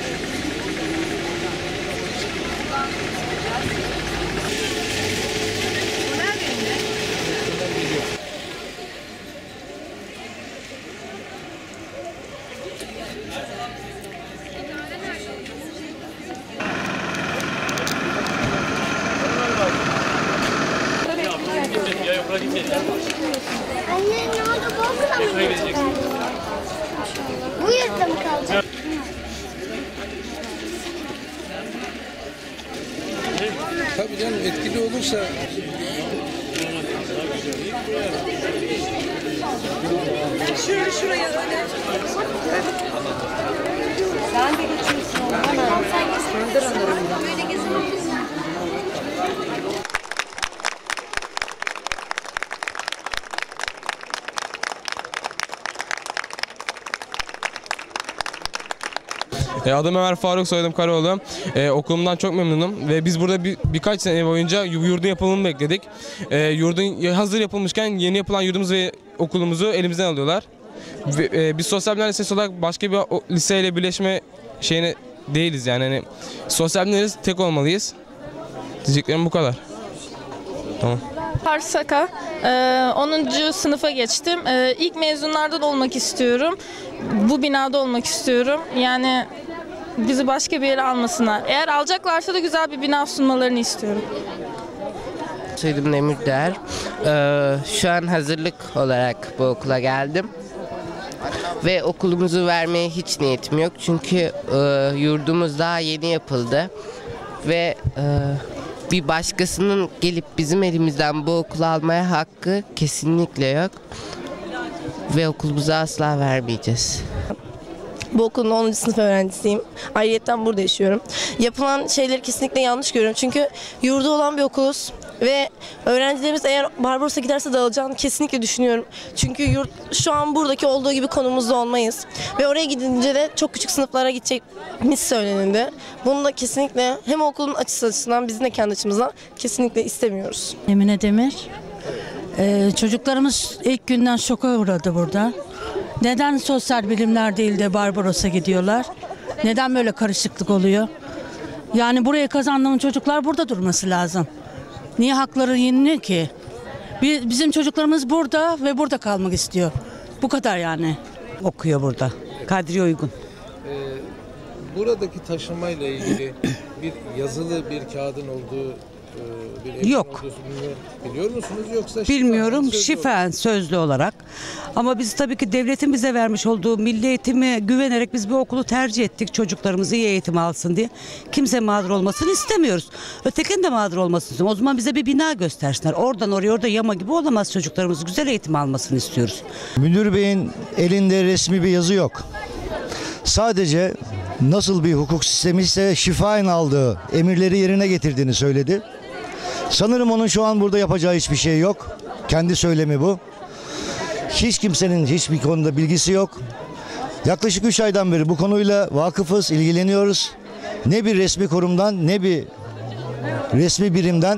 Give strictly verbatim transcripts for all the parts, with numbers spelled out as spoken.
Anne ne oldu? Bu okula mı gideceksin? Bu yurtta mı kalacak? Tabii canım, etkili olursa. Şöyle şuraya öyle. Sen de geçiyorsun. Bana. Sen gezdin. Böyle gezelim biz. E, adım Ömer Faruk, soyadım Karaoğlu. E, okulumdan çok memnunum ve biz burada bir, birkaç sene boyunca yurdun yapımını bekledik. E, yurdun hazır yapılmışken yeni yapılan yurdumuz ve okulumuzu elimizden alıyorlar. Ve, e, biz sosyal bilimler lisesi olarak başka bir o, liseyle birleşme şeyine değiliz yani. Hani, sosyal bilimleriz, tek olmalıyız. Diyeceklerim bu kadar. Tamam. Parsaka, onuncu sınıfa geçtim. İlk mezunlardan olmak istiyorum. Bu binada olmak istiyorum. Yani bizi başka bir yere almasınlar. Eğer alacaklarsa da güzel bir bina sunmalarını istiyorum. Soyadım Emir Değer. Ee, şu an hazırlık olarak bu okula geldim. Ve okulumuzu vermeye hiç niyetim yok. Çünkü e, yurdumuz daha yeni yapıldı. Ve e, bir başkasının gelip bizim elimizden bu okulu almaya hakkı kesinlikle yok. Ve okulumuzu asla vermeyeceğiz. Bu okulun onuncu sınıf öğrencisiyim. Ayrıyeten burada yaşıyorum. Yapılan şeyleri kesinlikle yanlış görüyorum. Çünkü yurdu olan bir okuluz. Ve öğrencilerimiz eğer Barbaros'a giderse dağılacağını kesinlikle düşünüyorum. Çünkü yurt şu an buradaki olduğu gibi konumuzda olmayız. Ve oraya gidince de çok küçük sınıflara gideceğimiz söylenildi. Bunu da kesinlikle hem okulun açısından bizim de kendi açımızdan kesinlikle istemiyoruz. Emine Demir. Ee, çocuklarımız ilk günden şoka uğradı burada. Neden sosyal bilimler değil de Barbaros'a gidiyorlar? Neden böyle karışıklık oluyor? Yani buraya kazandığım çocuklar burada durması lazım. Niye hakları yeniliyor ki? Bizim çocuklarımız burada ve burada kalmak istiyor. Bu kadar yani. Okuyor burada. Kadriye uygun. Ee, buradaki taşımayla ilgili bir yazılı bir kağıdın olduğu e, bir yok. Biliyor musunuz yoksa? Bilmiyorum. Şifaen, Şifaen sözlü olarak. Ama biz tabii ki devletin bize vermiş olduğu milli eğitime güvenerek biz bu okulu tercih ettik. Çocuklarımız iyi eğitim alsın diye. Kimse mağdur olmasını istemiyoruz. Ötekinin de mağdur olmasını istiyoruz. O zaman bize bir bina göstersinler. Oradan oraya, orada yama gibi olamaz, çocuklarımız güzel eğitim almasını istiyoruz. Müdür Bey'in elinde resmi bir yazı yok. Sadece nasıl bir hukuk sistemi ise şifaen aldığı emirleri yerine getirdiğini söyledi. Sanırım onun şu an burada yapacağı hiçbir şey yok. Kendi söylemi bu. Hiç kimsenin hiçbir konuda bilgisi yok. Yaklaşık üç aydan beri bu konuyla vakıfız, ilgileniyoruz. Ne bir resmi kurumdan ne bir resmi birimden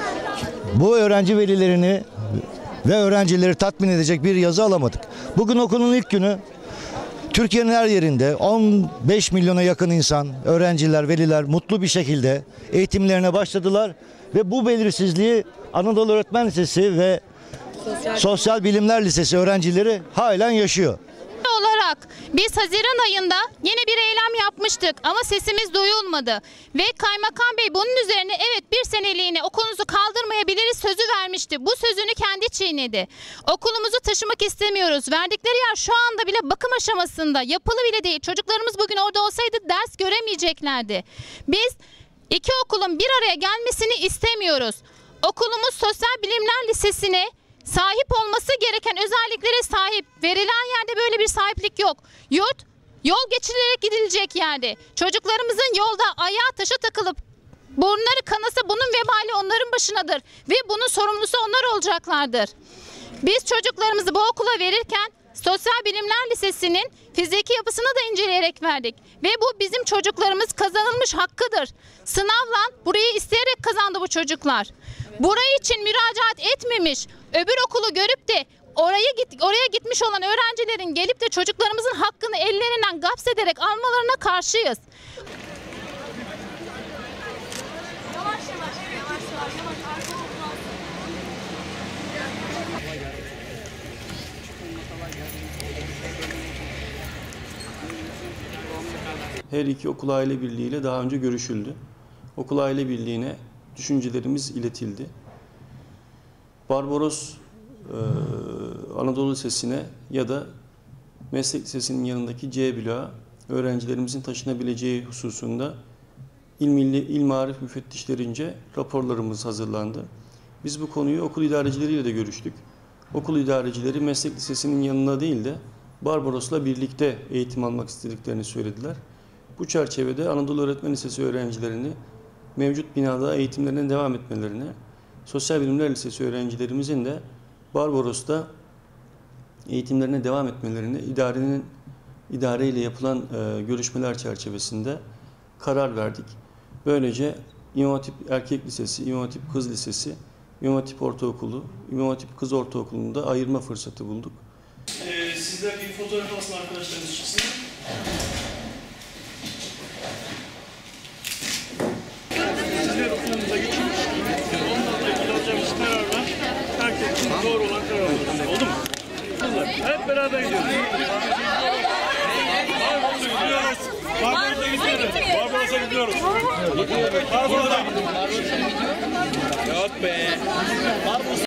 bu öğrenci velilerini ve öğrencileri tatmin edecek bir yazı alamadık. Bugün okulun ilk günü. Türkiye'nin her yerinde on beş milyona yakın insan, öğrenciler, veliler mutlu bir şekilde eğitimlerine başladılar. Ve bu belirsizliği Anadolu Öğretmen Lisesi ve Sosyal, Sosyal Bilimler Lisesi öğrencileri halen yaşıyor. Olarak biz Haziran ayında yine bir eylem yapmıştık ama sesimiz duyulmadı. Ve Kaymakam Bey bunun üzerine evet bir seneliğine okulunuzu kaldırmayabiliriz sözü vermişti. Bu sözünü kendi çiğnedi. Okulumuzu taşımak istemiyoruz. Verdikleri yer şu anda bile bakım aşamasında, yapılı bile değil. Çocuklarımız bugün orada olsaydı ders göremeyeceklerdi. Biz iki okulun bir araya gelmesini istemiyoruz. Okulumuz Sosyal Bilimler Lisesi'ne sahip olması gereken özelliklere sahip. Verilen yerde böyle bir sahiplik yok. Yurt yol geçilerek gidilecek yerde. Çocuklarımızın yolda ayağa taşa takılıp burnları kanasa bunun vebali onların başınadır. Ve bunun sorumlusu onlar olacaklardır. Biz çocuklarımızı bu okula verirken Sosyal Bilimler Lisesi'nin fiziki yapısını da inceleyerek verdik. Ve bu bizim çocuklarımız kazanılmış hakkıdır. Sınavla burayı isteyerek kazandı bu çocuklar. Burayı için müracaat etmemiş, öbür okulu görüp de oraya git, oraya gitmiş olan öğrencilerin gelip de çocuklarımızın hakkını ellerinden gapsederek almalarına karşıyız. Her iki okul aile birliğiyle daha önce görüşüldü. Okul aile birliğine düşüncelerimiz iletildi. Barbaros e, Anadolu Lisesi'ne ya da Meslek Lisesi'nin yanındaki C bloğa öğrencilerimizin taşınabileceği hususunda İl Milli İl Marif müfettişlerince raporlarımız hazırlandı. Biz bu konuyu okul idarecileriyle de görüştük. Okul idarecileri Meslek Lisesi'nin yanına değil de Barbaros'la birlikte eğitim almak istediklerini söylediler. Bu çerçevede Anadolu Öğretmen Lisesi öğrencilerini mevcut binada eğitimlerine devam etmelerini, Sosyal Bilimler Lisesi öğrencilerimizin de Barbaros'ta eğitimlerine devam etmelerini idarenin idareyle yapılan e, görüşmeler çerçevesinde karar verdik. Böylece İmam Hatip Erkek Lisesi, İmam Hatip Kız Lisesi, İmam Hatip Ortaokulu, İmam Hatip Kız Ortaokulu'nda ayırma fırsatı bulduk. Ee, sizler bir fotoğraf alsın, arkadaşlarınız çıksın. Sizler okulumuza geçin. Onlarla ilgili alacağımız kararlar herkes için doğru olan karar olsun. Oldu mu? Hep beraber gidiyoruz. Barbaros'a gidiyoruz. Barbaros'a gidiyoruz. Barbaros'a gidiyoruz. Yok be.